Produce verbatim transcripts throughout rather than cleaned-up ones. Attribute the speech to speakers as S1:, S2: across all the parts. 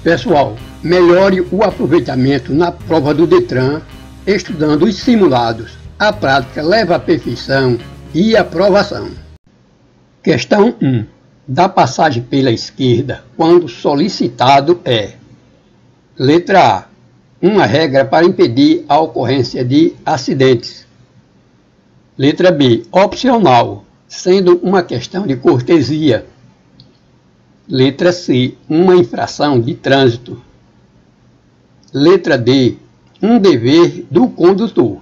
S1: Pessoal, melhore o aproveitamento na prova do Detran, estudando os simulados. A prática leva à perfeição e aprovação. Questão um. Da passagem pela esquerda, quando solicitado é: letra A. Uma regra para impedir a ocorrência de acidentes. Letra B. Opcional, sendo uma questão de cortesia. Letra C. Uma infração de trânsito. Letra D. Um dever do condutor.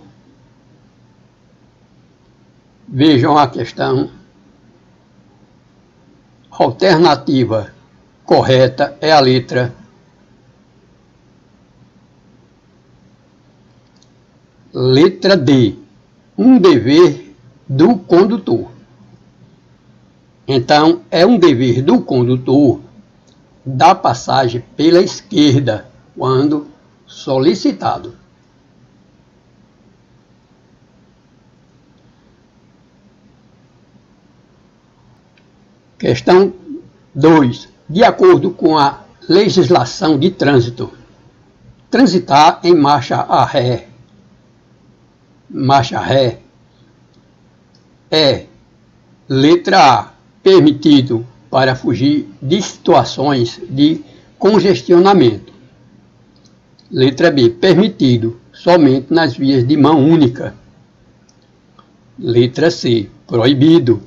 S1: Vejam a questão. A alternativa correta é a letra Letra D. Um dever do condutor. Então, é um dever do condutor dar passagem pela esquerda quando solicitado. Questão dois. De acordo com a legislação de trânsito, transitar em marcha a ré, marcha ré, é, letra A, permitido para fugir de situações de congestionamento. Letra B, permitido somente nas vias de mão única. Letra C, proibido.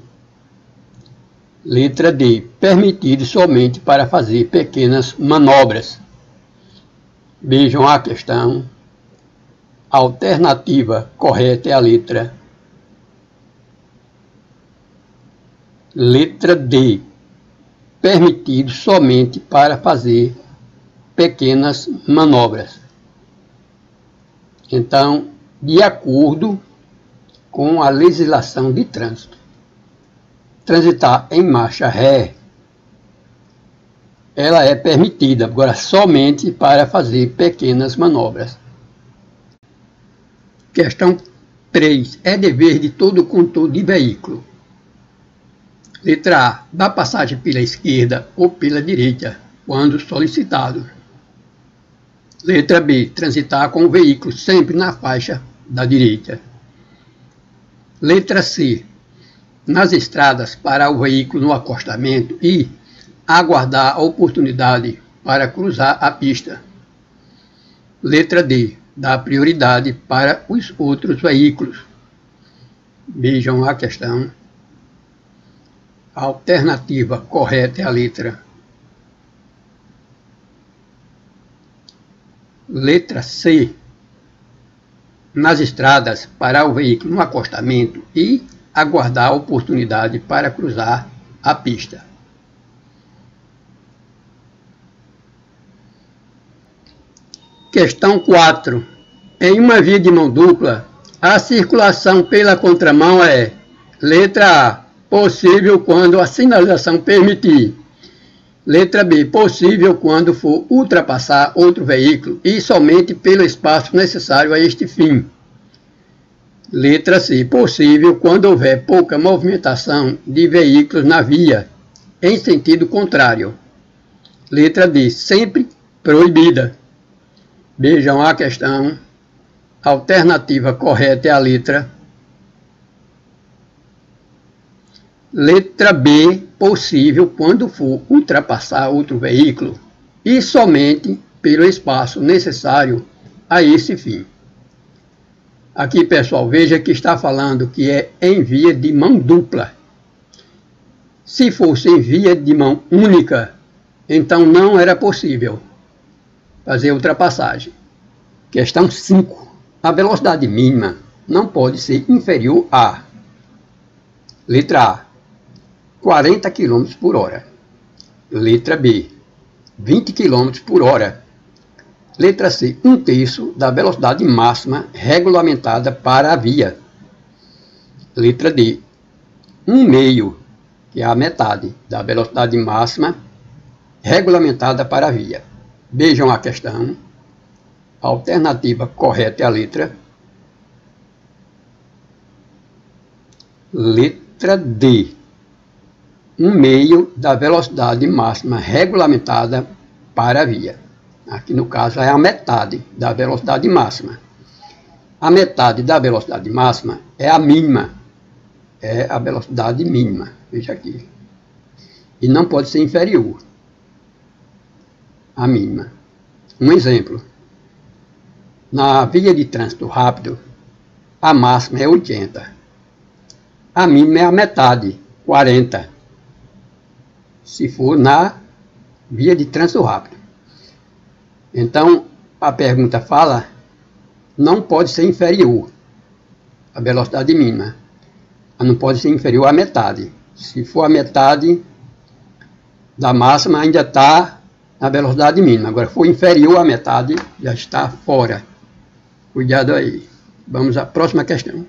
S1: Letra D, permitido somente para fazer pequenas manobras. Vejam a questão. A alternativa correta é a letra Letra D, permitido somente para fazer pequenas manobras. Então, de acordo com a legislação de trânsito, transitar em marcha ré, ela é permitida, agora somente para fazer pequenas manobras. Questão três. É dever de todo condutor de veículo. Letra A. Dar passagem pela esquerda ou pela direita, quando solicitado. Letra B. Transitar com o veículo sempre na faixa da direita. Letra C. Nas estradas, parar o veículo no acostamento e aguardar a oportunidade para cruzar a pista. Letra D. Dar prioridade para os outros veículos. Vejam a questão. A alternativa correta é a letra Letra C. Nas estradas, parar o veículo no acostamento e aguardar a oportunidade para cruzar a pista. Questão quatro. Em uma via de mão dupla, a circulação pela contramão é: letra A, possível quando a sinalização permitir. Letra B, possível quando for ultrapassar outro veículo e somente pelo espaço necessário a este fim. Letra C, possível quando houver pouca movimentação de veículos na via, em sentido contrário. Letra D, sempre proibida. Vejam a questão. A alternativa correta é a letra Letra B, possível quando for ultrapassar outro veículo e somente pelo espaço necessário a esse fim. Aqui, pessoal, veja que está falando que é em via de mão dupla. Se fosse em via de mão única, então não era possível fazer ultrapassagem. Questão cinco. A velocidade mínima não pode ser inferior a: letra A, quarenta quilômetros por hora. Letra B, vinte quilômetros por hora. Letra C, um terço da velocidade máxima regulamentada para a via. Letra D, um meio, que é a metade da velocidade máxima regulamentada para a via. Vejam a questão. A alternativa correta é a letra Letra D, um meio da velocidade máxima regulamentada para a via. Aqui no caso é a metade da velocidade máxima. A metade da velocidade máxima é a mínima. É a velocidade mínima. Veja aqui. E não pode ser inferior à mínima. Um exemplo. Na via de trânsito rápido, a máxima é oitenta. A mínima é a metade, quarenta. Se for na via de trânsito rápido. Então, a pergunta fala, não pode ser inferior à velocidade mínima. Não pode ser inferior à metade. Se for a metade da máxima, ainda está na velocidade mínima. Agora, se for inferior à metade, já está fora. Cuidado aí. Vamos à próxima questão.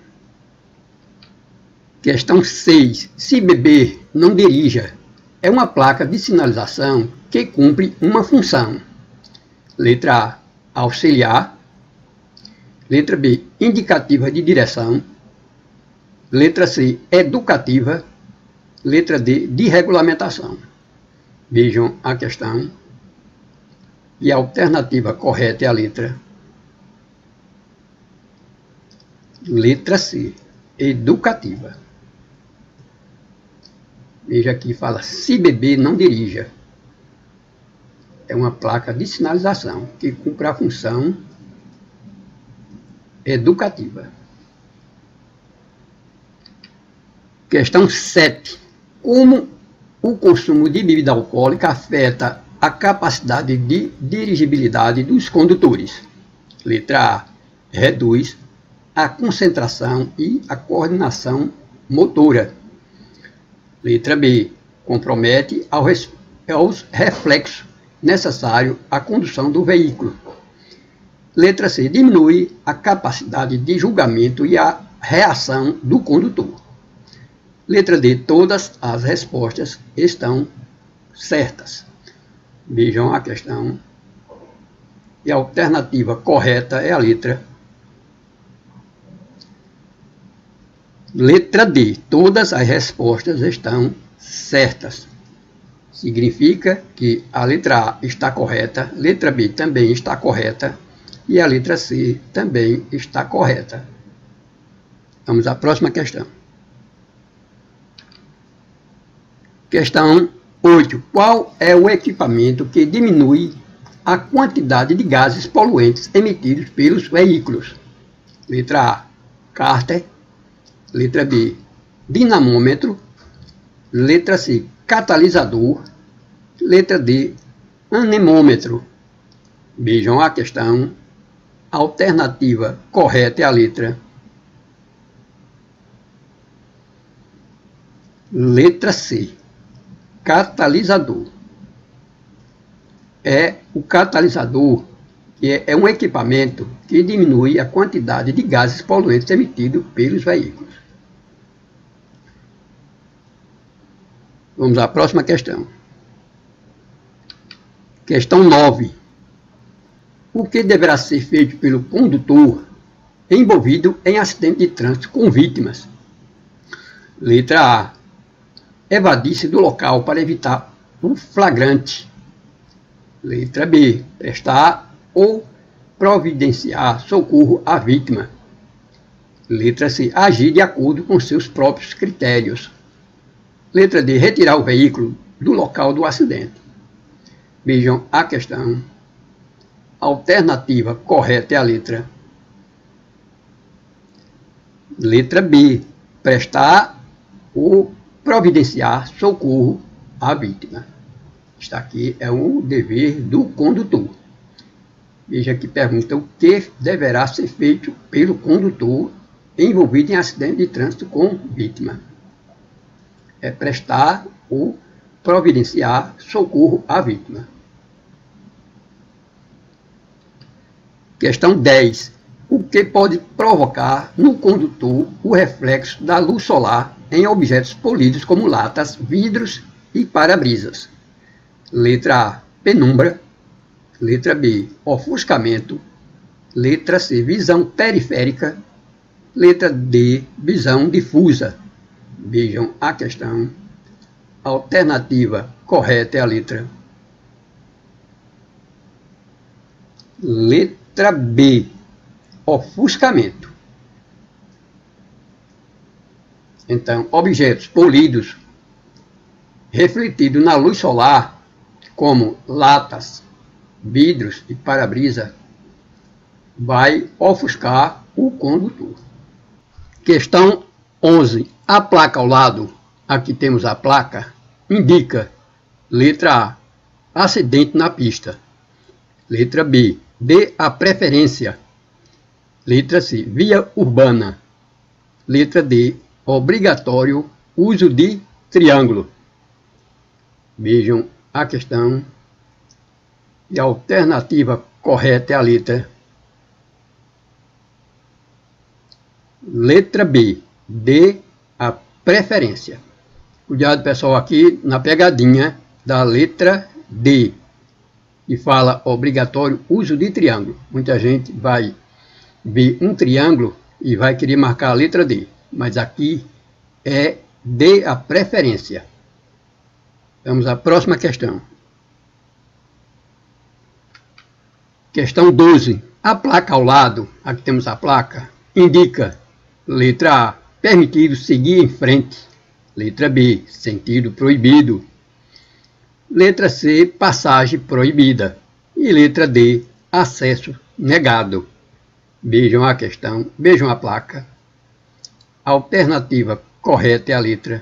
S1: Questão seis. Se beber, não dirija. É uma placa de sinalização que cumpre uma função. Letra A, auxiliar. Letra B, indicativa de direção. Letra C, educativa. Letra D, de regulamentação. Vejam a questão. E a alternativa correta é a letra. Letra C, educativa. Veja aqui, fala, se beber, não dirija. É uma placa de sinalização que cumpre a função educativa. Questão sete. Como o consumo de bebida alcoólica afeta a capacidade de dirigibilidade dos condutores? Letra A, reduz a concentração e a coordenação motora. Letra B, compromete aos reflexos necessários à condução do veículo. Letra C, diminui a capacidade de julgamento e a reação do condutor. Letra D, todas as respostas estão certas. Vejam a questão. E a alternativa correta é a letra Letra D, todas as respostas estão certas. Significa que a letra A está correta, letra B também está correta e a letra C também está correta. Vamos à próxima questão. Questão oito. Qual é o equipamento que diminui a quantidade de gases poluentes emitidos pelos veículos? Letra A, cárter. Letra B, dinamômetro. Letra C, catalisador. Letra D, anemômetro. Vejam a questão. A alternativa correta é a letra Letra C, catalisador. É o catalisador, que é, é um equipamento que diminui a quantidade de gases poluentes emitidos pelos veículos. Vamos à próxima questão. Questão nove. O que deverá ser feito pelo condutor envolvido em acidente de trânsito com vítimas? Letra A. Evadir-se do local para evitar o flagrante. Letra B. Prestar ou providenciar socorro à vítima. Letra C. Agir de acordo com seus próprios critérios. Letra D. Retirar o veículo do local do acidente. Vejam a questão. A alternativa correta é a letra Letra B. Prestar ou providenciar socorro à vítima. Está aqui, é um dever do condutor. Veja que pergunta o que deverá ser feito pelo condutor envolvido em acidente de trânsito com vítima. É prestar ou providenciar socorro à vítima. Questão dez. O que pode provocar no condutor o reflexo da luz solar em objetos polidos como latas, vidros e para-brisas? Letra A, penumbra. Letra B, ofuscamento. Letra C, visão periférica. Letra D, visão difusa. Vejam a questão. A alternativa correta é a letra Letra B, ofuscamento. Então, objetos polidos refletidos na luz solar, como latas, vidros e para-brisa, vai ofuscar o condutor. Questão onze. A placa ao lado, aqui temos a placa, indica, letra A, acidente na pista. Letra B, dê a preferência. Letra C, via urbana. Letra D, obrigatório uso de triângulo. Vejam a questão. E a alternativa correta é a letra Letra B, dê a preferência. Cuidado, pessoal, aqui na pegadinha da letra D, que fala obrigatório uso de triângulo. Muita gente vai ver um triângulo e vai querer marcar a letra D, mas aqui é dê a preferência. Vamos à próxima questão. Questão doze. A placa ao lado, aqui temos a placa, indica, letra A, permitido seguir em frente. Letra B, sentido proibido. Letra C, passagem proibida. E letra D, acesso negado. Vejam a questão, vejam a placa. A alternativa correta é a letra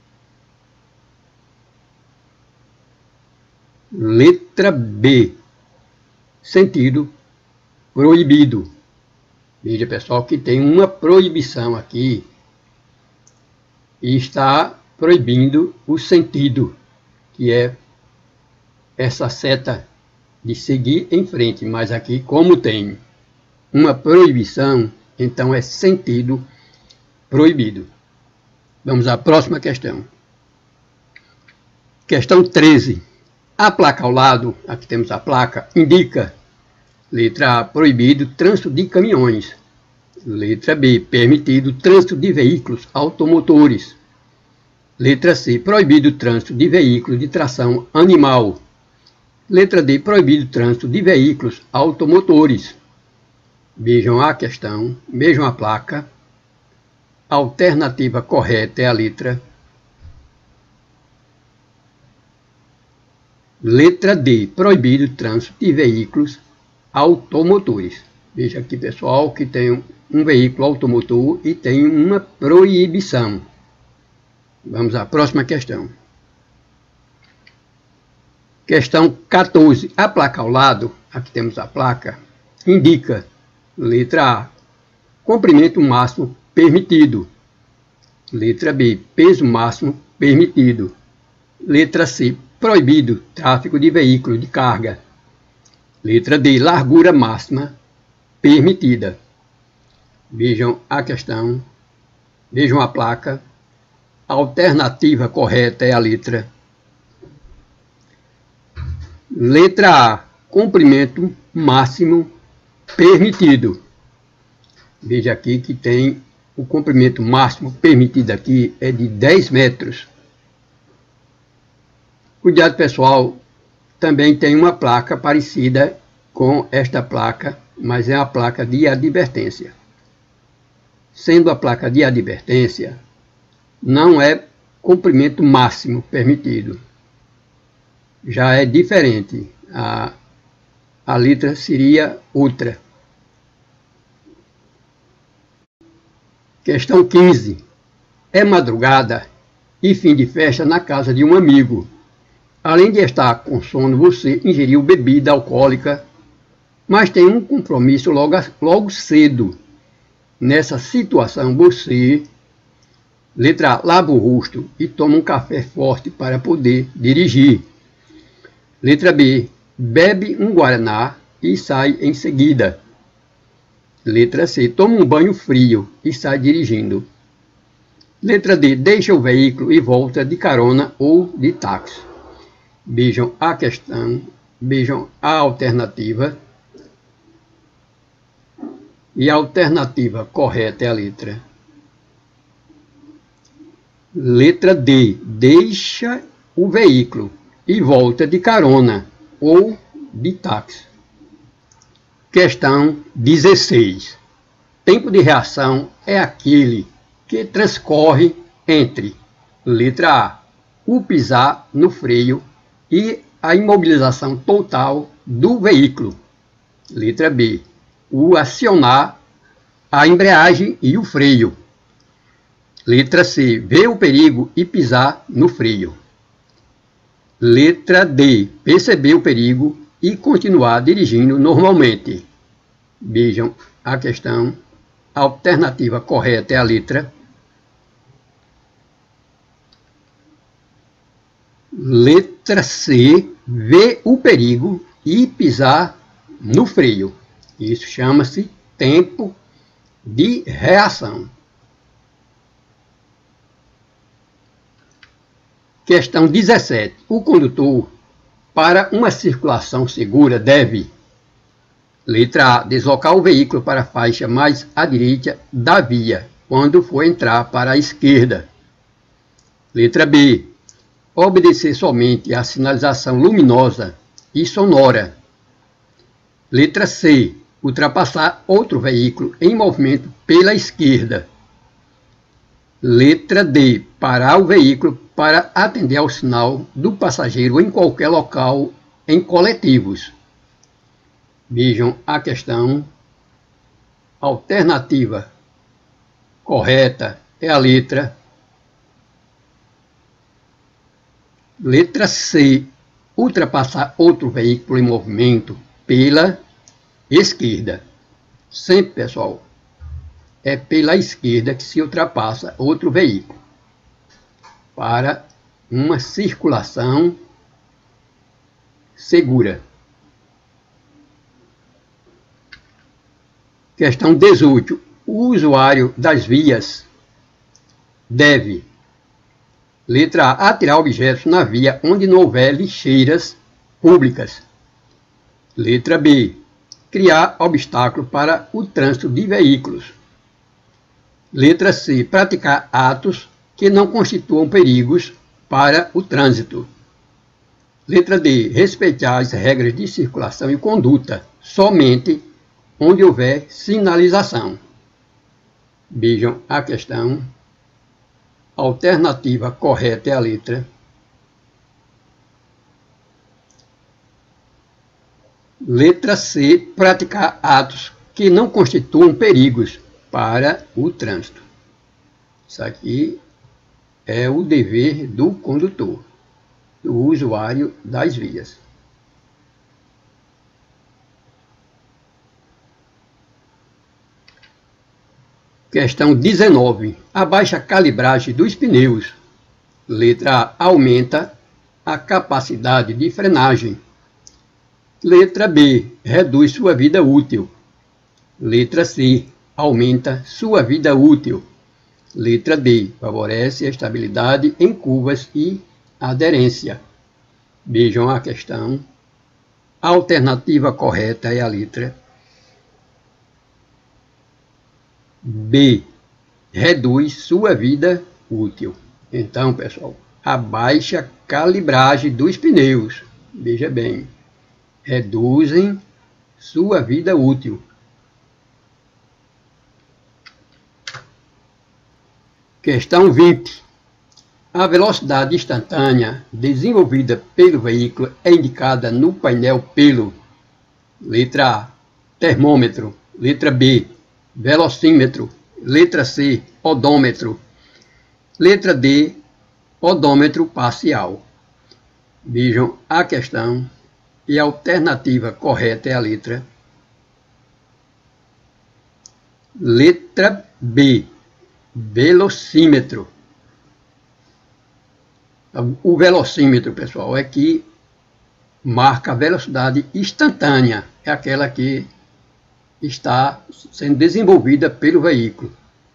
S1: Letra B, sentido proibido. Veja, pessoal, que tem uma proibição aqui e está proibindo o sentido, que é essa seta de seguir em frente. Mas aqui, como tem uma proibição, então é sentido proibido. Vamos à próxima questão. Questão treze. A placa ao lado, aqui temos a placa, indica, letra A, proibido trânsito de caminhões. Letra B, permitido trânsito de veículos automotores. Letra C, proibido trânsito de veículos de tração animal. Letra D, proibido trânsito de veículos automotores. Vejam a questão, vejam a placa. A alternativa correta é a letra Letra D, proibido trânsito de veículos automotores. Veja aqui, pessoal, que tem um veículo automotor e tem uma proibição. Vamos à próxima questão. Questão quatorze. A placa ao lado, aqui temos a placa, indica, letra A, comprimento máximo permitido. Letra B, peso máximo permitido. Letra C, proibido tráfego de veículos de carga. Letra D, largura máxima permitida. Vejam a questão, vejam a placa. A alternativa correta é a letra Letra A, comprimento máximo permitido. Veja aqui que tem o comprimento máximo permitido aqui é de dez metros. Cuidado, pessoal, também tem uma placa parecida com esta placa, mas é a placa de advertência. Sendo a placa de advertência, não é comprimento máximo permitido. Já é diferente. A, a letra seria outra. Questão quinze. É madrugada e fim de festa na casa de um amigo. Além de estar com sono, você ingeriu bebida alcoólica, mas tem um compromisso logo, logo cedo. Nessa situação, você, letra A, lava o rosto e toma um café forte para poder dirigir. Letra B, bebe um guaraná e sai em seguida. Letra C, toma um banho frio e sai dirigindo. Letra D, deixa o veículo e volta de carona ou de táxi. Vejam a questão, vejam a alternativa. E a alternativa correta é a letra Letra D, deixa o veículo e volta de carona ou de táxi. Questão dezesseis. Tempo de reação é aquele que transcorre entre, letra A, o pisar no freio e a imobilização total do veículo. Letra B, o acionar a embreagem e o freio. Letra C, ver o perigo e pisar no freio. Letra D, perceber o perigo e continuar dirigindo normalmente. Vejam a questão. A alternativa correta é a letra Letra C, ver o perigo e pisar no freio. Isso chama-se tempo de reação. Questão dezessete. O condutor, para uma circulação segura, deve, letra A, deslocar o veículo para a faixa mais à direita da via, quando for entrar para a esquerda. Letra B, obedecer somente à sinalização luminosa e sonora. Letra C, ultrapassar outro veículo em movimento pela esquerda. Letra D, parar o veículo para atender ao sinal do passageiro em qualquer local em coletivos. Vejam a questão. A alternativa correta é a letra Letra C, ultrapassar outro veículo em movimento pela esquerda. Sempre, pessoal, é pela esquerda que se ultrapassa outro veículo para uma circulação segura. Questão dezoito. O usuário das vias deve, letra A, atirar objetos na via onde não houver lixeiras públicas. Letra B, criar obstáculo para o trânsito de veículos. Letra C, praticar atos que não constituam perigos para o trânsito. Letra D, respeitar as regras de circulação e conduta somente onde houver sinalização. Vejam a questão. A alternativa correta é a letra Letra C, praticar atos que não constituam perigos para o trânsito. Isso aqui é o dever do condutor, do usuário das vias. Questão dezenove. A baixa calibragem dos pneus. Letra A, aumenta a capacidade de frenagem. Letra B, reduz sua vida útil. Letra C, aumenta sua vida útil. Letra D, favorece a estabilidade em curvas e aderência. Vejam a questão. A alternativa correta é a letra B, reduz sua vida útil. Então, pessoal, a baixa calibragem dos pneus, veja bem, reduzem sua vida útil. Questão vinte. A velocidade instantânea desenvolvida pelo veículo é indicada no painel pelo, letra A, termômetro. Letra B, velocímetro. Letra C, odômetro. Letra D, odômetro parcial. Vejam a questão e a alternativa correta é a letra Letra B, velocímetro. O velocímetro, pessoal, é que marca a velocidade instantânea. É aquela que está sendo desenvolvida pelo veículo.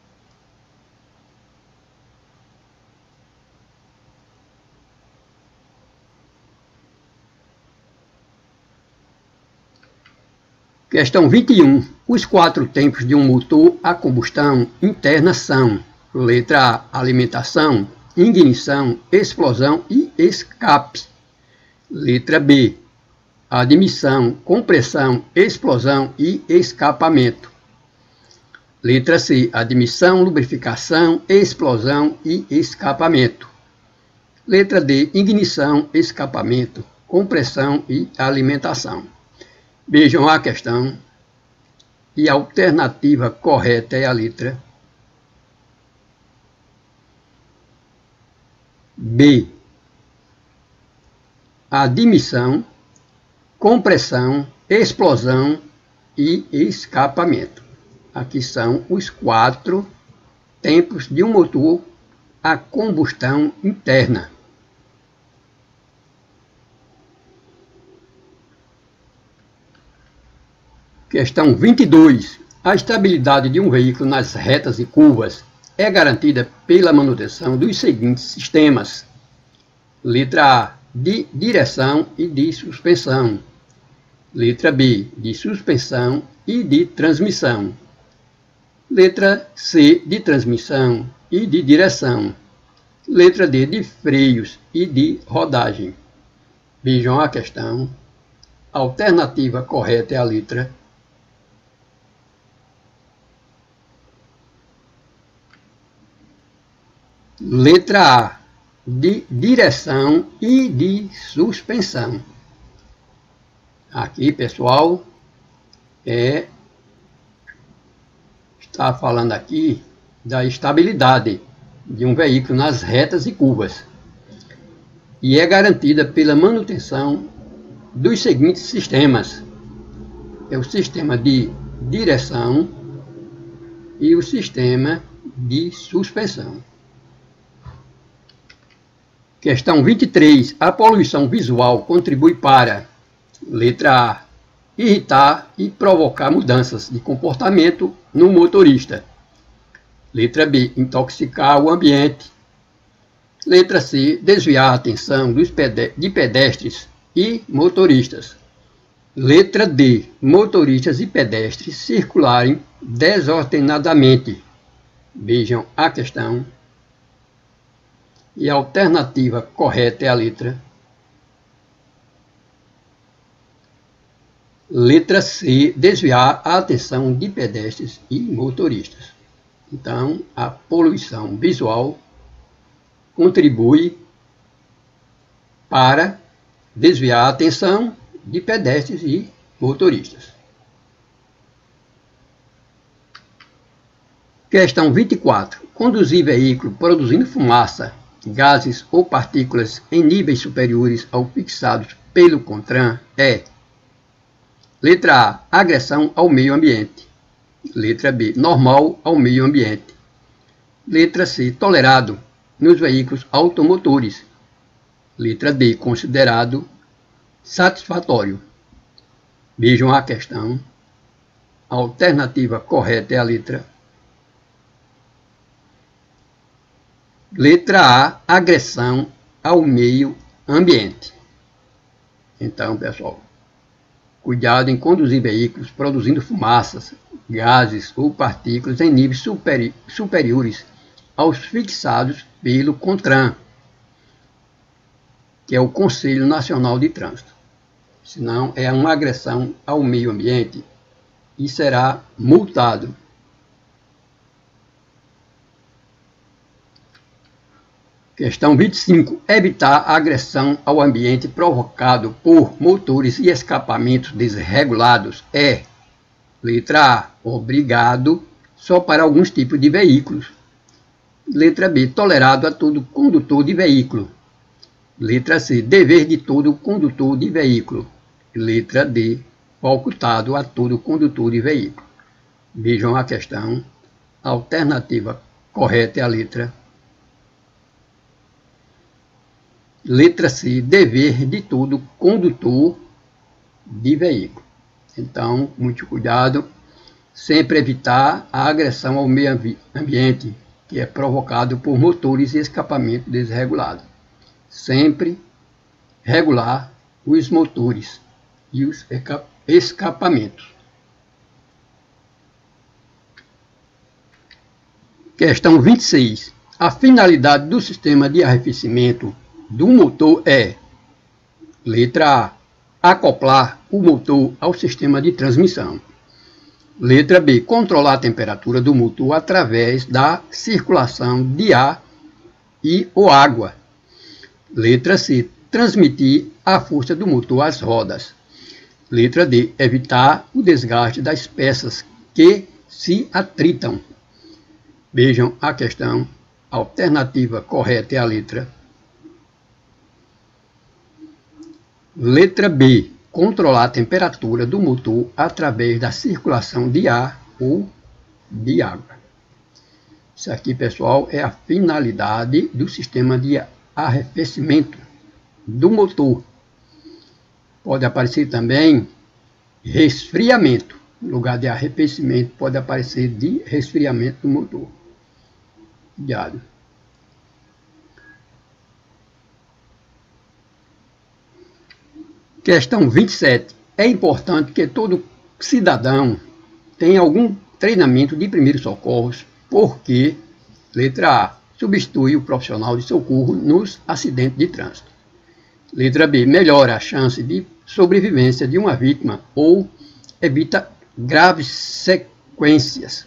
S1: Questão vinte e um. Os quatro tempos de um motor a combustão interna são: letra A, alimentação, ignição, explosão e escape. Letra B, admissão, compressão, explosão e escapamento. Letra C, admissão, lubrificação, explosão e escapamento. Letra D, ignição, escapamento, compressão e alimentação. Vejam a questão. E a alternativa correta é a letra B. Admissão, compressão, explosão e escapamento. Aqui são os quatro tempos de um motor a combustão interna. Questão vinte e dois. A estabilidade de um veículo nas retas e curvas é garantida pela manutenção dos seguintes sistemas. Letra A, de direção e de suspensão. Letra B, de suspensão e de transmissão. Letra C, de transmissão e de direção. Letra D, de freios e de rodagem. Vejam a questão. A alternativa correta é a letra Letra A, de direção e de suspensão. Aqui, pessoal, é, está falando aqui da estabilidade de um veículo nas retas e curvas. E é garantida pela manutenção dos seguintes sistemas. É o sistema de direção e o sistema de suspensão. Questão vinte e três. A poluição visual contribui para, letra A, irritar e provocar mudanças de comportamento no motorista. Letra B, intoxicar o ambiente. Letra C, desviar a atenção dos pede- de pedestres e motoristas. Letra D, motoristas e pedestres circularem desordenadamente. Vejam a questão. E a alternativa correta é a letra Letra C, desviar a atenção de pedestres e motoristas. Então, a poluição visual contribui para desviar a atenção de pedestres e motoristas. Questão vinte e quatro. Conduzir veículo produzindo fumaça, gases ou partículas em níveis superiores ao fixados pelo CONTRAN é: letra A, agressão ao meio ambiente. Letra B, normal ao meio ambiente. Letra C, tolerado nos veículos automotores. Letra D, considerado satisfatório. Vejam a questão. A alternativa correta é a letra Letra A, agressão ao meio ambiente. Então, pessoal, cuidado em conduzir veículos produzindo fumaças, gases ou partículas em níveis superi superiores aos fixados pelo CONTRAN, que é o Conselho Nacional de Trânsito. Senão, é uma agressão ao meio ambiente e será multado. Questão vinte e cinco. Evitar a agressão ao ambiente provocado por motores e escapamentos desregulados é: letra A, obrigado só para alguns tipos de veículos. Letra B, tolerado a todo condutor de veículo. Letra C, dever de todo condutor de veículo. Letra D, facultado a todo condutor de veículo. Vejam a questão. A alternativa correta é a letra Letra C, dever de todo condutor de veículo. Então, muito cuidado, sempre evitar a agressão ao meio ambiente, que é provocado por motores e escapamento desregulado. Sempre regular os motores e os escapamentos. Questão vinte e seis. A finalidade do sistema de arrefecimento do motor é: letra A, acoplar o motor ao sistema de transmissão. Letra B. Controlar a temperatura do motor através da circulação de ar e ou água. Letra C. Transmitir a força do motor às rodas. Letra D. Evitar o desgaste das peças que se atritam. Vejam a questão. A alternativa correta é a letra. Letra B. Controlar a temperatura do motor através da circulação de ar ou de água. Isso aqui, pessoal, é a finalidade do sistema de arrefecimento do motor. Pode aparecer também resfriamento. No lugar de arrefecimento, pode aparecer de resfriamento do motor. Cuidado. Questão vinte e sete. É importante que todo cidadão tenha algum treinamento de primeiros socorros, porque, letra A, substitui o profissional de socorro nos acidentes de trânsito. Letra B, melhora a chance de sobrevivência de uma vítima ou evita graves sequências.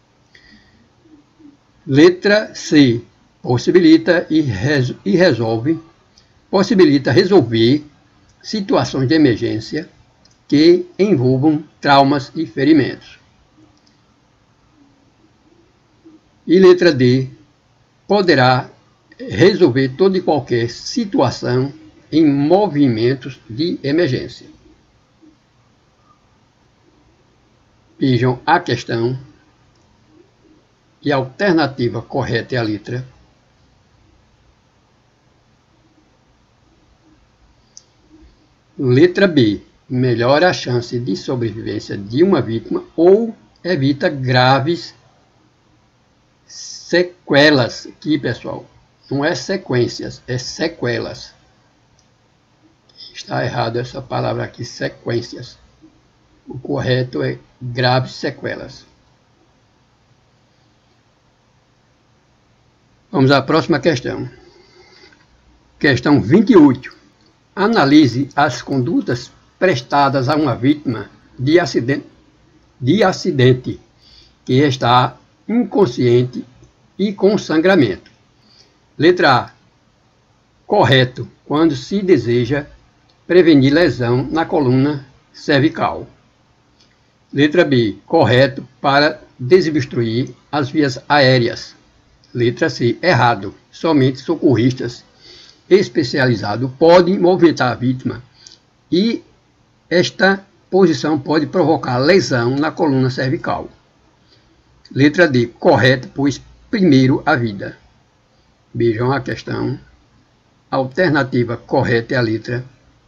S1: Letra C, possibilita e, res, e resolve, possibilita resolver situações de emergência que envolvam traumas e ferimentos. E letra D, poderá resolver toda e qualquer situação em movimentos de emergência. Vejam a questão e a alternativa correta é a letra. Letra B, melhora a chance de sobrevivência de uma vítima ou evita graves sequelas. Aqui, pessoal, não é sequências, é sequelas. Está errado essa palavra aqui, sequências. O correto é graves sequelas. Vamos à próxima questão. Questão vinte e oito. Analise as condutas prestadas a uma vítima de acidente, de acidente que está inconsciente e com sangramento. Letra A. Correto, quando se deseja prevenir lesão na coluna cervical. Letra B. Correto para desobstruir as vias aéreas. Letra C. Errado, somente socorristas especializados podem movimentar a vítima e esta posição pode provocar lesão na coluna cervical. Letra D. Correto, pois primeiro a vida. Vejam a questão. A alternativa correta é a letra.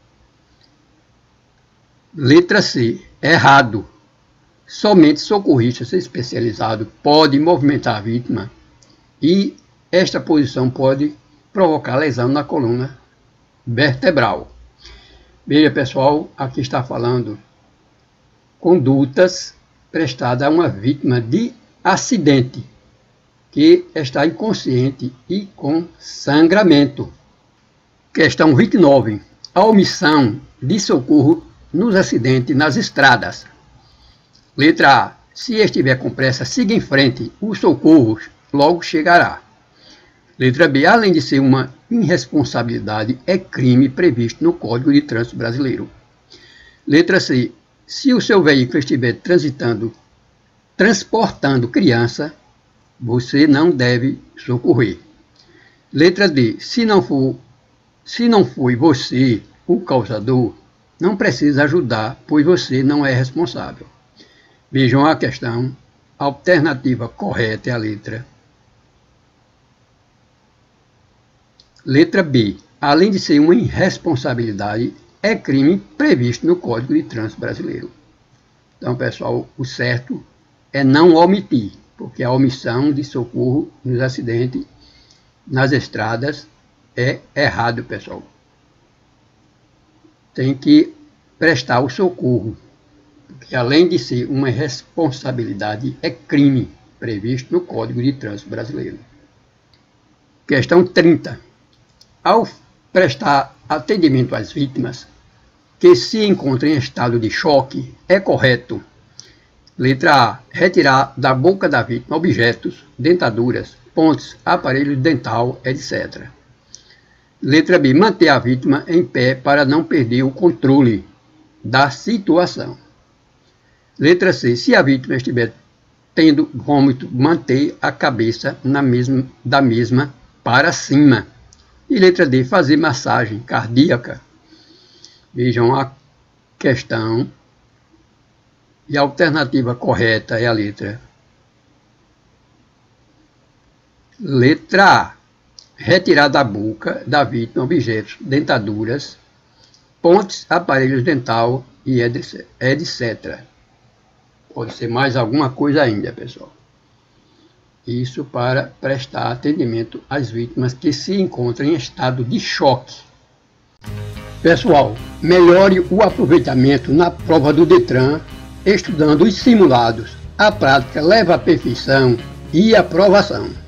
S1: Letra C. Errado. Somente socorristas especializados podem movimentar a vítima e esta posição pode provocar lesão na coluna vertebral. Veja, pessoal, aqui está falando condutas prestadas a uma vítima de acidente que está inconsciente e com sangramento. Questão vinte e nove. A omissão de socorro nos acidentes nas estradas. Letra A. Se estiver com pressa, siga em frente. O socorro logo chegará. Letra B. Além de ser uma irresponsabilidade, é crime previsto no Código de Trânsito Brasileiro. Letra C. Se o seu veículo estiver transitando, transportando criança, você não deve socorrer. Letra D. Se não for, se não foi você o causador, não precisa ajudar, pois você não é responsável. Vejam a questão. A alternativa correta é a letra. Letra B. Além de ser uma irresponsabilidade, é crime previsto no Código de Trânsito Brasileiro. Então, pessoal, o certo é não omitir, porque a omissão de socorro nos acidentes nas estradas é errado, pessoal. Tem que prestar o socorro, porque além de ser uma responsabilidade, é crime previsto no Código de Trânsito Brasileiro. Questão trinta. Ao prestar atendimento às vítimas, que se encontra em estado de choque é correto. Letra A. Retirar da boca da vítima objetos, dentaduras, pontes, aparelho dental, etcétera. Letra B. Manter a vítima em pé para não perder o controle da situação. Letra C. Se a vítima estiver tendo vômito, manter a cabeça na mesma, da mesma para cima. E letra D. Fazer massagem cardíaca. Vejam a questão. E a alternativa correta é a letra. Letra A. Retirar da boca da vítima objetos, dentaduras, pontes, aparelhos dental e etcétera. Pode ser mais alguma coisa ainda, pessoal. Isso para prestar atendimento às vítimas que se encontram em estado de choque. Pessoal, melhore o aproveitamento na prova do Detran, estudando os simulados. A prática leva à perfeição e aprovação.